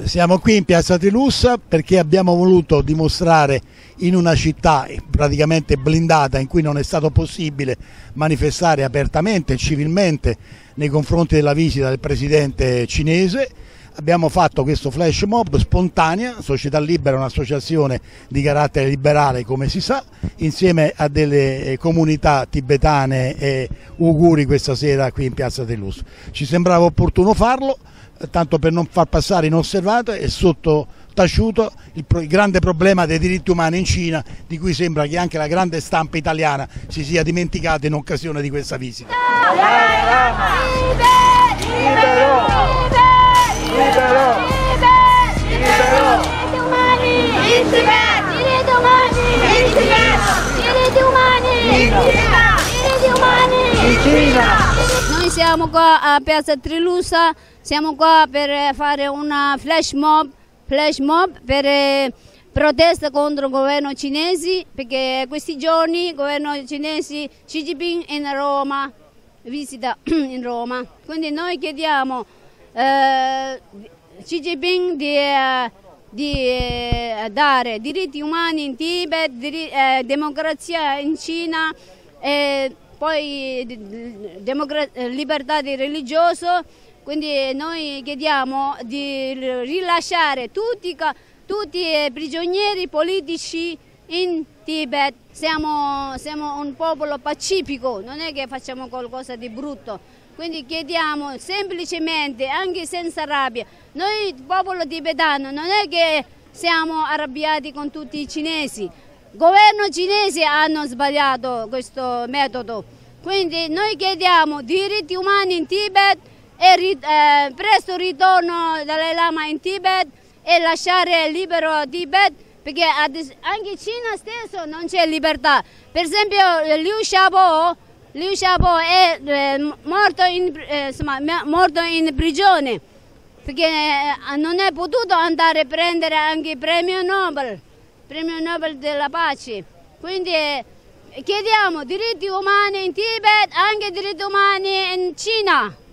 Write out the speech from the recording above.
Siamo qui in Piazza Trilussa perché abbiamo voluto dimostrare in una città praticamente blindata in cui non è stato possibile manifestare apertamente e civilmente nei confronti della visita del presidente cinese. Abbiamo fatto questo flash mob spontanea, Società Libera è un'associazione di carattere liberale come si sa, insieme a delle comunità tibetane e uiguri questa sera qui in Piazza Trilussa. Ci sembrava opportuno farlo, tanto per non far passare inosservato e sotto taciuto il grande problema dei diritti umani in Cina, di cui sembra che anche la grande stampa italiana si sia dimenticata in occasione di questa visita. Noi siamo qua a Piazza Trilussa, siamo qua per fare una flash mob per protesta contro il governo cinese, perché questi giorni il governo cinese Xi Jinping in Roma, visita in Roma. Quindi noi chiediamo Xi Jinping di dare diritti umani in Tibet, democrazia in Cina, poi libertà di religioso. Quindi noi chiediamo di rilasciare tutti i prigionieri politici in Tibet. Siamo un popolo pacifico, non è che facciamo qualcosa di brutto. Quindi chiediamo semplicemente, anche senza rabbia, noi popolo tibetano non è che siamo arrabbiati con tutti i cinesi. Il governo cinese hanno sbagliato questo metodo. Quindi noi chiediamo diritti umani in Tibet e presto ritorno Dalai Lama in Tibet e lasciare libero Tibet, perché anche in Cina stesso non c'è libertà. Per esempio Liu Xiaobo è morto in prigione perché non è potuto andare a prendere anche il premio Nobel della pace. Quindi chiediamo diritti umani in Tibet, anche diritti umani in Cina.